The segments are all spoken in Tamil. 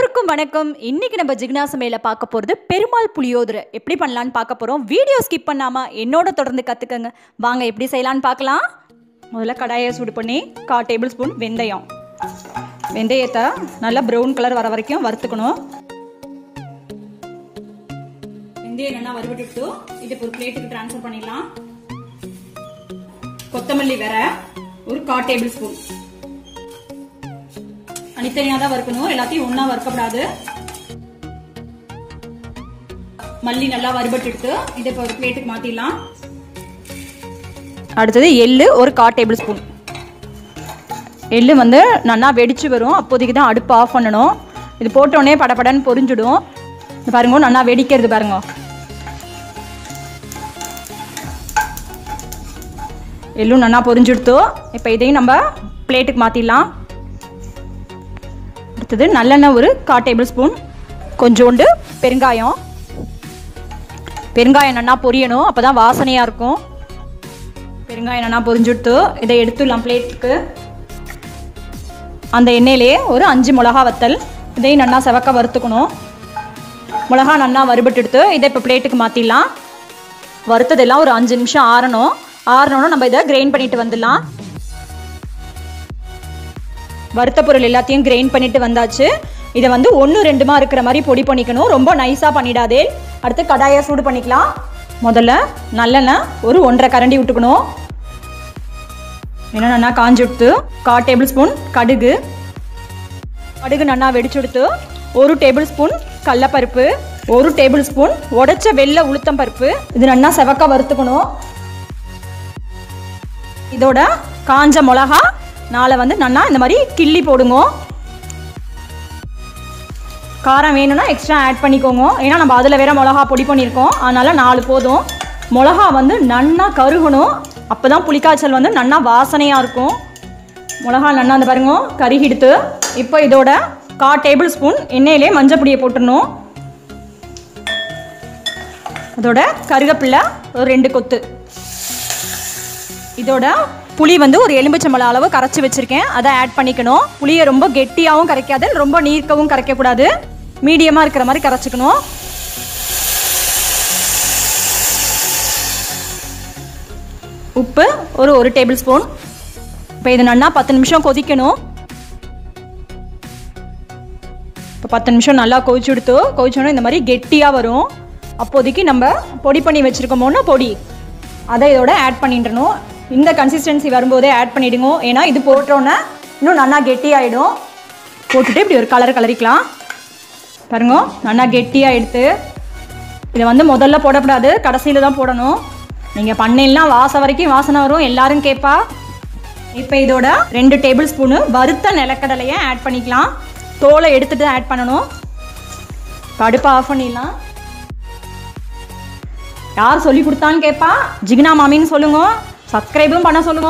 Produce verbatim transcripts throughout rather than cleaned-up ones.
எல்லோருக்கும் வணக்கம். இன்னைக்கு நம்ம ஜிகுனா சமையல பார்க்க போகிறது பெருமாள் புளியோதரை எப்படி பண்ணலான்னு பார்க்க போகிறோம். வீடியோ ஸ்கிப் பண்ணாமல் என்னோட தொடர்ந்து கற்றுக்கங்க. வாங்க எப்படி செய்யலான்னு பார்க்கலாம். முதல்ல கடாயை சூடு பண்ணி கால் டேபிள் ஸ்பூன் வெந்தயம் வெந்தயத்தை நல்லா ப்ரௌன் கலர் வர வரைக்கும் வறுத்துக்கணும். வெந்தயம் நல்லா வறுபட்டு இது ஒரு பிளேட்டுக்கு டிரான்ஸ்ஃபர் பண்ணிடலாம். கொத்தமல்லி வேற ஒரு கால் டேபிள் ஸ்பூன் தனித்தனியா தான் வறுக்கணும், எல்லாத்தையும் ஒன்னா வறுக்கப்படாது. மல்லி நல்லா வறுபட்டு இதை இப்போ ஒரு பிளேட்டுக்கு மாத்திடலாம். அடுத்தது எள்ளு ஒரு கால் டேபிள் ஸ்பூன். எள்ளு வந்து நல்லா வெடிச்சு வரும், அப்போதைக்கு தான் அடுப்பு ஆஃப் பண்ணணும். இது போட்டோடனே படப்படன்னு பொரிஞ்சிடும். பாருங்க நல்லா வெடிக்கிறது பாருங்க. எள்ளும் நல்லா பொரிஞ்சுடுத்தோ. இப்போ இதையும் நம்ம பிளேட்டுக்கு மாத்திடலாம். அடுத்தது நல்லெண்ணெய் ஒரு கால் டேபிள் ஸ்பூன், கொஞ்சோண்டு பெருங்காயம். பெருங்காயம் நல்லா பொரியணும், அப்போதான் வாசனையாக இருக்கும். பெருங்காயம் நல்லா பொரிஞ்சுடுத்து இதை எடுத்துடலாம் பிளேட்டுக்கு. அந்த எண்ணெயிலேயே ஒரு அஞ்சு மிளகா வத்தல், இதையும் நல்லா செவக்க வறுத்துக்கணும். மிளகா நல்லா வறுபட்டு எடுத்து இதை இப்போ பிளேட்டுக்கு மாற்றிடலாம். வறுத்ததெல்லாம் ஒரு அஞ்சு நிமிஷம் ஆறணும். ஆறணும்னா நம்ம இதை கிரைண்ட் பண்ணிட்டு வந்துடலாம். வறுத்த பொருள் எல்லாத்தையும் கிரைண்ட் பண்ணிட்டு வந்தாச்சு. இதை வந்து ஒன்று ரெண்டுமா இருக்கிற மாதிரி பொடி பண்ணிக்கணும், ரொம்ப நைஸாக பண்ணிடாதே. அடுத்து கடாயை சூடு பண்ணிக்கலாம். முதல்ல நல்லெண்ணெய் ஒரு ஒன்றரை கரண்டி விட்டுக்கணும். என்ன நல்லா காஞ்சி விட்டு கால் டேபிள் ஸ்பூன் கடுகு. கடுகு நல்லா வெடிச்சு எடுத்து ஒரு டேபிள் ஸ்பூன் கடலப்பருப்பு, ஒரு டேபிள் ஸ்பூன் உடைச்ச வெள்ளை உளுத்தம் பருப்பு. இது நல்லா செவக்க வறுத்துக்கணும். இதோட காஞ்ச மிளகா நாளை வந்து நல்லா இந்த மாதிரி கிள்ளி போடுங்க. காரம் வேணும்னா எக்ஸ்ட்ரா ஆட் பண்ணிக்கோங்க, ஏன்னா நம்ம அதில் வேற மிளகா பொடி பண்ணியிருக்கோம், அதனால நாலு போதும். மிளகா வந்து நல்லா கருகணும், அப்போ தான் புளிக்காய்ச்சல் வந்து நல்லா வாசனையாக இருக்கும். மிளகா நல்லா அந்த பாருங்க கருகிடுத்து. இப்போ இதோட கால் டேபிள் ஸ்பூன் எண்ணெயிலே மஞ்சள் பொடியை போட்டுடணும். அதோட கருவேப்பிலை ஒரு ரெண்டு கொத்து. இதோட புளி வந்து ஒரு எலும்பிச்சம்பழம் அளவு கரைச்சி வச்சிருக்கேன், அதை ஆட் பண்ணிக்கணும். புளியை ரொம்ப கெட்டியாகவும் கரைக்காது, ரொம்ப நீர்க்கவும் கரைக்கக்கூடாது, மீடியமாக இருக்கிற மாதிரி கரைச்சிக்கணும். உப்பு ஒரு ஒரு டேபிள் ஸ்பூன். இப்போ இது நல்லா பத்து நிமிஷம் கொதிக்கணும். இப்போ பத்து நிமிஷம் நல்லா கொதிச்சு எடுத்து கொதிச்சோன்னா இந்த மாதிரி கெட்டியாக வரும். அப்போதைக்கு நம்ம பொடி பண்ணி வச்சுருக்கோமோன்னா பொடி அதை இதோட ஆட் பண்ணிடணும். இந்த கன்சிஸ்டன்சி வரும்போதே ஆட் பண்ணிவிடுங்க, ஏன்னா இது போட்டோன்னே இன்னும் நல்லா கெட்டியாகிடும். போட்டுட்டு இப்படி ஒரு கலர் கலரிக்கலாம். பாருங்க நல்லா கெட்டியாக எடுத்து இதை வந்து முதல்ல போடக்கூடாது, கடைசியில் தான் போடணும். நீங்கள் பண்ணைலாம் வாசம் வரைக்கும் வாசனை வரும், எல்லாரும் கேட்பா. இப்போ இதோட ரெண்டு டேபிள் ஸ்பூனு வறுத்த நிலக்கடலையை ஆட் பண்ணிக்கலாம். தோலை எடுத்துகிட்டு ஆட் பண்ணணும். இப்போ அடுப்பை ஆஃப் பண்ணிடலாம். யார் சொல்லி கொடுத்தான்னு கேட்பா, ஜிகுனா மாமின்னு சொல்லுங்க, சப்ஸ்கிரைபும் பண்ண சொல்லுங்க.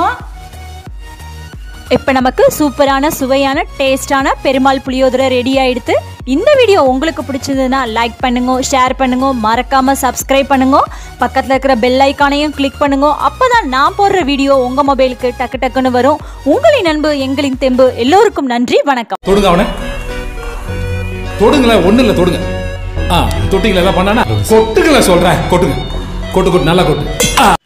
இப்போ நமக்கு சூப்பரான சுவையான டேஸ்டான பெருமாள் புளியோதரை ரெடி ஆகிடுது. இந்த வீடியோ உங்களுக்கு பிடிச்சதுன்னா லைக் பண்ணுங்க, ஷேர் பண்ணுங்க, மறக்காமல் சப்ஸ்கிரைப் பண்ணுங்க, பக்கத்தில் இருக்கிற பெல் ஐக்கானையும் கிளிக் பண்ணுங்க. அப்போ தான் நான் போடுற வீடியோ உங்கள் மொபைலுக்கு டக்கு டக்குன்னு வரும். உங்களின் அன்பு எங்களின் தெம்பு. எல்லோருக்கும் நன்றி, வணக்கம். தொடுங்க அவனை, தொடுங்களேன், ஒன்றும் இல்லை தொடுங்க. ஆ தொட்டிங்களா பண்ணானா கொட்டுங்களேன் சொல்கிறேன், கொட்டுங்க, கொட்டு கொட்டு நல்லா கொட்டு.